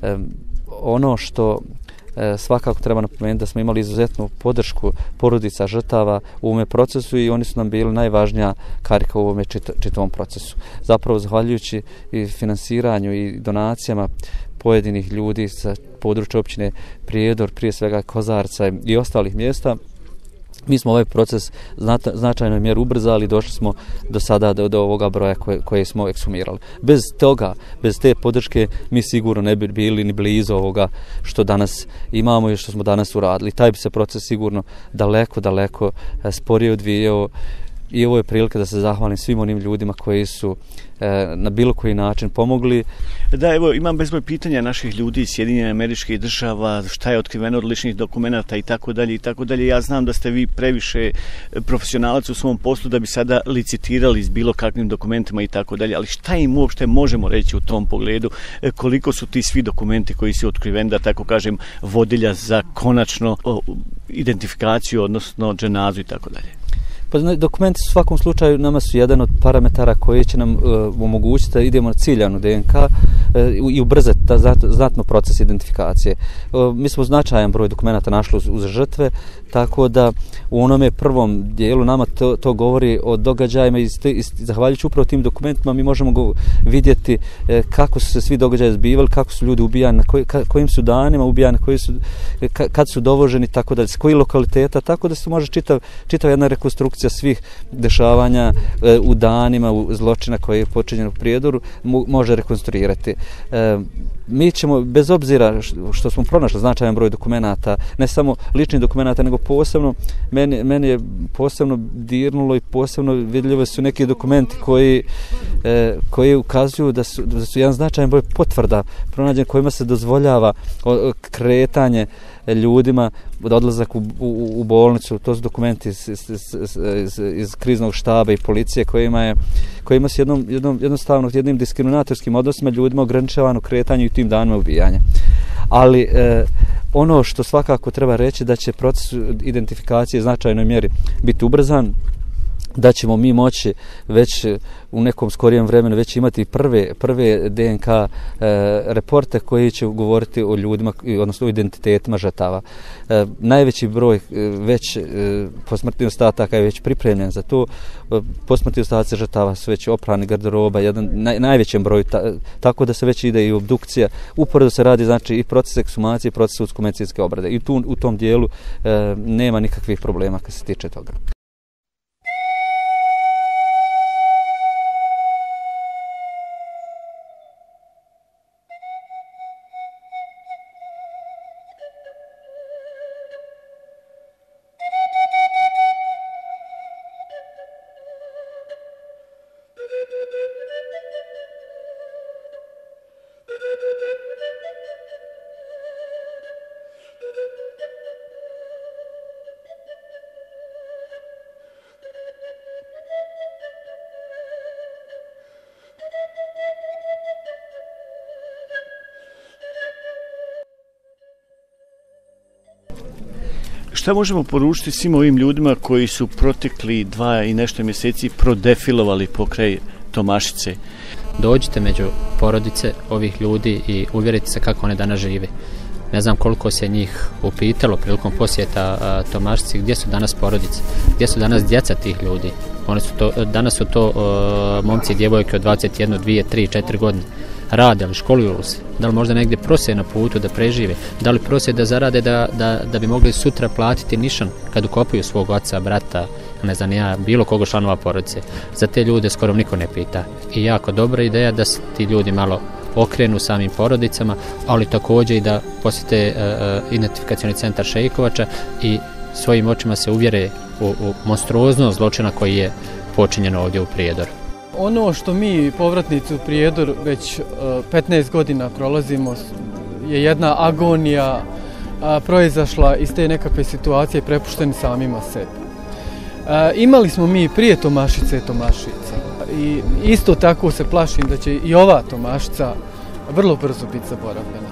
Ono što svakako treba napomenuti da smo imali izuzetnu podršku porodica žrtava u ovome procesu i oni su nam bili najvažnija karika u ovome čitavom procesu. Zapravo, zahvaljujući i finansiranju i donacijama pojedinih ljudi sa područja općine Prijedor, prije svega Kozarca i ostalih mjesta, mi smo ovaj proces značajno mjeru ubrzali i došli smo do sada do ovoga broja koje smo ekshumirali. Bez toga, bez te podrške, mi sigurno ne bi bili ni blizu ovoga što danas imamo i što smo danas uradili. Taj bi se proces sigurno daleko sporije odvijao. I ovo je prilika da se zahvalim svim onim ljudima koji su na bilo koji način pomogli. Da, evo, imam bezbroj pitanja naših ljudi iz Sjedinjenih Američkih Država, šta je otkriveno od ličnih dokumenata i tako dalje. Ja znam da ste vi previše profesionalac u svom poslu da bi sada licitirali s bilo kakvim dokumentima i tako dalje, ali šta im uopšte možemo reći u tom pogledu, koliko su ti svi dokumenti koji su otkriveni, da tako kažem, vodilja za konačno identifikaciju, odnosno dženazu i tako dalje? Pa dokumenti u svakom slučaju nama su jedan od parametara koji će nam omogućiti da idemo na ciljanu DNK i ubrzati znatno proces identifikacije. Mi smo značajan broj dokumenta našli uz žrtve, tako da u onome prvom dijelu nama to govori o događajima i zahvaljujući upravo tim dokumentima mi možemo vidjeti kako su se svi događaji zbivali, kako su ljudi ubijani, na kojim su danima ubijani, kad su dovoženi, tako da s kojih lokaliteta, tako da se može čitav jedna rekonstrukcija svih dešavanja u danima, u zločina koji je počinjen u Prijedoru može rekonstruirati. Mi ćemo, bez obzira što smo pronašli značajan broj dokumenata, ne samo ličnih dokumenata, nego posebno, meni je posebno dirnulo i posebno vidljivo su neki dokumenti koji ukazuju da su jedan značajan broj potvrda pronađen kojima se dozvoljava kretanje ljudima, odlazak u bolnicu. To su dokumenti iz kriznog štaba i policije kojima se jednostavno jednim diskriminatorskim odnosima ljudima ograničavano kretanje i tim danima ubijanja. Ali ono što svakako treba reći da će proces identifikacije u značajnoj mjeri biti ubrzan, da ćemo mi moći već u nekom skorijem vremenu već imati prve DNK reporte koji će govoriti o ljudima, odnosno o identitetima žrtava. Najveći broj već posmrtnih ostataka je već pripremljen za to. Posmrtni ostaci žrtava su već oprani, garderoba, najvećem broju, tako da se već ide i obdukcija. Uporedo se radi znači i proces ekshumacije i proces sudsko-medicinske obrade. I tu u tom dijelu nema nikakvih problema kad se tiče toga. Šta možemo poručiti svim ovim ljudima koji su protekli 2 i nešto mjeseci prodefilovali pokraj Tomašice? Dođite među porodice ovih ljudi i uvjerite se kako one danas žive. Ne znam koliko se njih upitalo prilikom posjeta Tomašici gdje su danas porodice, gdje su danas djeca tih ljudi. Danas su to momci i djevojke od 21, 2, 3, 4 godine. Rade, ali školuju se. Da li možda negdje prose na putu da prežive? Da li prose da zarade da bi mogli sutra platiti nišan kad ukopaju svog oca, brata, ne znam ja, bilo koga članova porodice? Za te ljude skoro niko ne pita. I jako dobra ideja da se ti ljudi malo okrenu samim porodicama, ali također i da posjete identifikacioni centar Šejkovača i svojim očima se uvjere u monstruoznost zločina koji je počinjen ovdje u Prijedoru. Ono što mi povratnici u Prijedor već 15 godina prolazimo je jedna agonija proizašla iz te nekakve situacije prepušteni samima sebi. Imali smo mi prije Tomašice Tomašica i isto tako se plašim da će i ova Tomašica vrlo brzo biti zaboravljena.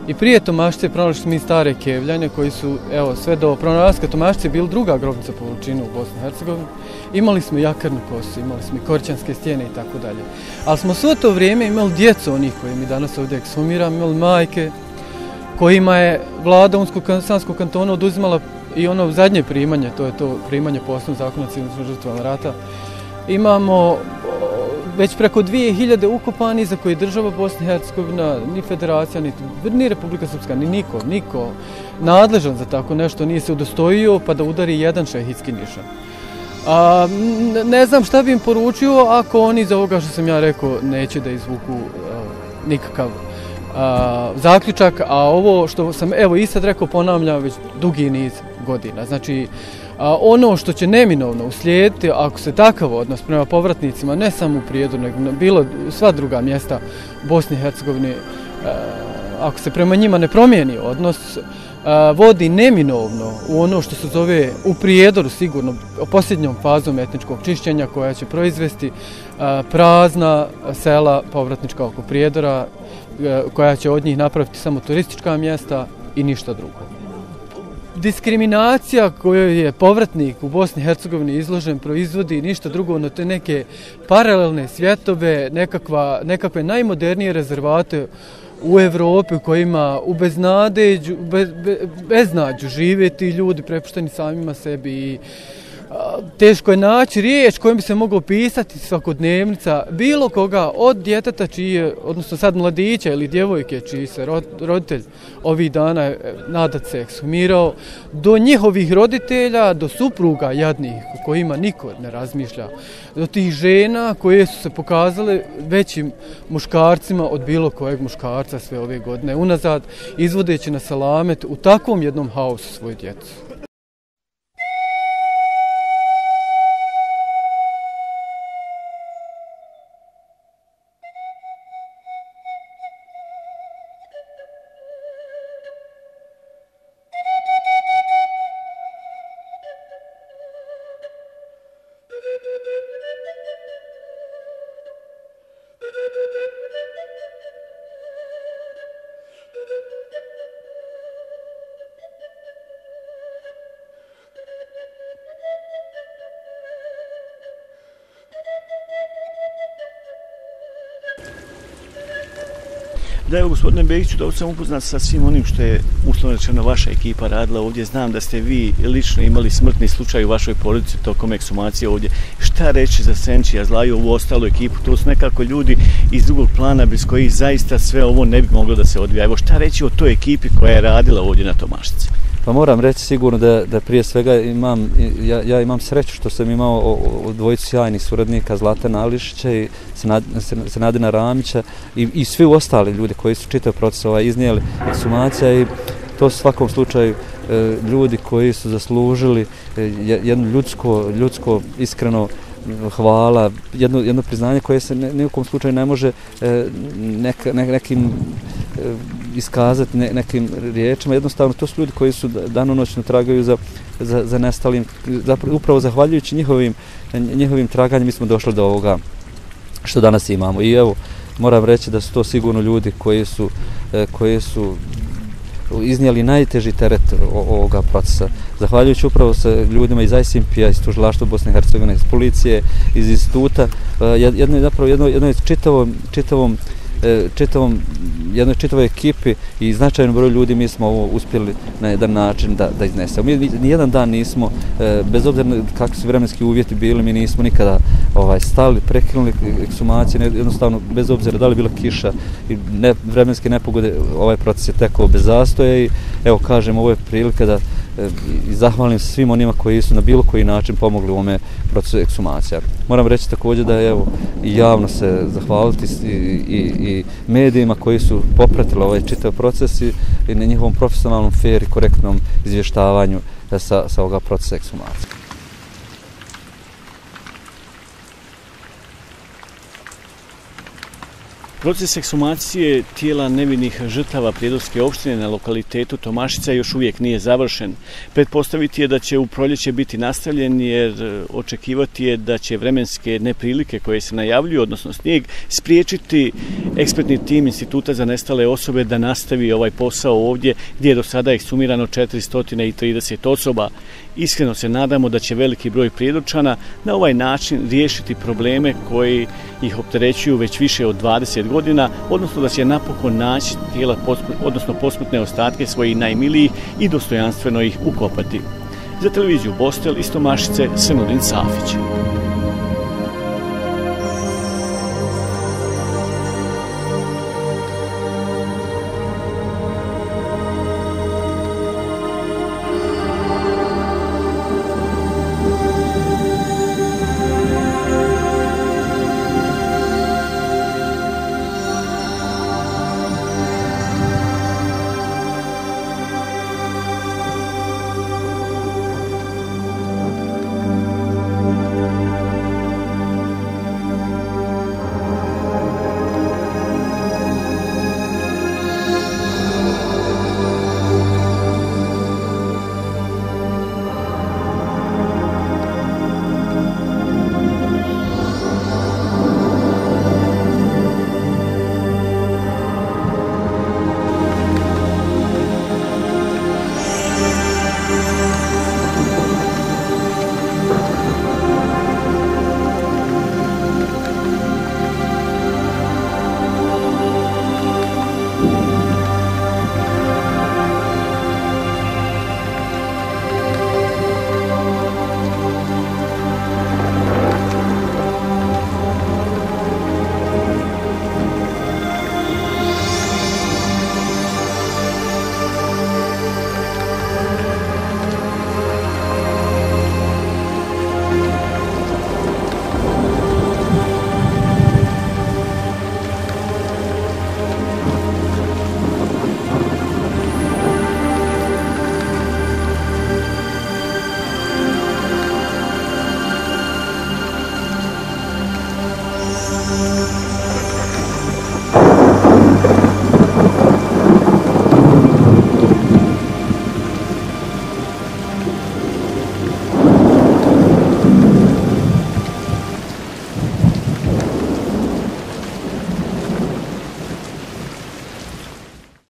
I prije Tomašce pronašli smo i stare Kevljane koji su, evo, sve do pronalaska Tomašce bili druga grobnica po veličini u Bosni i Hercegovini. Imali smo Jakarnu kosu, imali smo i Korćanske stijene i tako dalje. Ali smo svo to vrijeme imali djecu onih koji mi danas ovdje ekshumiramo, imali majke kojima je vlada Unsko-Sanskog kantona oduzimala i ono zadnje primanje, to je to primanje po osnovu zakona o civilnim žrtvama rata. Imamo već preko 2000 ukopani za koje država Bosna i Hercegovina, ni federacija, ni Republika Srpska, ni niko nadležan za tako nešto nije se udostojio pa da udari jedan šehidski nišan. Ne znam šta bi im poručio ako oni iz ovoga što sam ja rekao neće da izvuku nikakav zaključak, a ovo što sam evo i sad rekao ponavljam već dugi niz godina. Znači, ono što će neminovno uslijediti ako se takav odnos prema povratnicima, ne samo u Prijedoru, nego bilo sva druga mjesta u Bosni i Hercegovini, ako se prema njima ne promijeni odnos, vodi neminovno u ono što se zove u Prijedoru sigurno posljednjom fazom etničkog čišćenja koja će proizvesti prazna sela povratnička oko Prijedora, koja će od njih napraviti samo turistička mjesta i ništa drugo. Diskriminacija kojoj je povratnik u Bosni i Hercegovini izložen proizvodi ništa drugo no te neke paralelne svjetove, nekakve najmodernije rezervate u Evropi u kojima u beznađu žive ti ljudi prepušteni samima sebi i teško je naći riječ kojom bi se moglo opisati svakodnevnica bilo koga od djeteta odnosno sad mladića ili djevojke čiji se roditelj ovih dana nadat se ekshumirao, do njihovih roditelja, do supruga jadnih o kojima niko ne razmišlja, do tih žena koje su se pokazale većim muškarcima od bilo kojeg muškarca sve ove godine unazad, izvodeći na salamet u takvom jednom haosu svoju djecu. Da, evo, gospodine Begiću, da sam upoznat sa svim onim što je uslovno rečeno vaša ekipa radila ovdje. Znam da ste vi lično imali smrtni slučaj u vašoj porodici tokom ekshumacije ovdje. Šta reći za Senčija, Zlaju, ovu ostalu ekipu? To su nekako ljudi iz drugog plana bez kojih zaista sve ovo ne bi moglo da se odvija. Evo, šta reći o toj ekipi koja je radila ovdje na Tomašci? Pa moram reći sigurno da prije svega ja imam sreću što sam imao dvojicu sjajnih suradnika, Zlatana Ališića i Senadina Ramića i svi ostali ljudi koji su čitav proces iznijeli ekshumacija i to su u svakom slučaju ljudi koji su zaslužili jedno ljudsko iskreno hvala, jedno priznanje koje se ni u kom slučaju ne može nekim iskazati nekim riječima. Jednostavno to su ljudi koji su danonoćno tragaju za nestalim. Upravo zahvaljujući njihovim traganjem mi smo došli do ovoga što danas imamo. I evo, moram reći da su to sigurno ljudi koji su iznijeli najteži teret ovoga procesa. Zahvaljujući upravo sa ljudima iz ICMP-a, iz Tužilaštva Bosne i Hercegovine, iz policije, iz instituta, jednoj čitavoj ekipi i značajnom broju ljudi mi smo ovo uspjeli na jedan način da iznesemo. Mi nijedan dan nismo, bez obzira kakvi su vremenski uvjeti bili, mi nismo nikada stali, prekinuli ekshumaciju, jednostavno bez obzira da li bila kiša i vremenske nepogode, ovaj proces je tekao bez zastoja i evo kažem, ovo je prilika da zahvalim svim onima koji su na bilo koji način pomogli u ovome procesu ekshumacija. Moram reći također da je javno se zahvaliti i medijima koji su popratili ovaj čitav proces i na njihovom profesionalnom, fair i korektnom izvještavanju sa ovoga procesa ekshumacije. Proces ekshumacije tijela nevinih žrtava Prijedorske opštine na lokalitetu Tomašica još uvijek nije završen. Pretpostaviti je da će u proljeće biti nastavljen jer očekivati je da će vremenske neprilike koje se najavljuju, odnosno snijeg, spriječiti ekspertni tim Instituta za nestale osobe da nastavi ovaj posao ovdje gdje je do sada ekshumirano 430 osoba. Iskreno se nadamo da će veliki broj Prijedorčana na ovaj način riješiti probleme koji ih opterećuju već više od 20 godina, odnosno da će napokon naći tijela, odnosno posmrtne ostatke svojih najmilijih i dostojanstveno ih ukopati. Za televiziju Bostel iz Tomašice, Senudin Safić.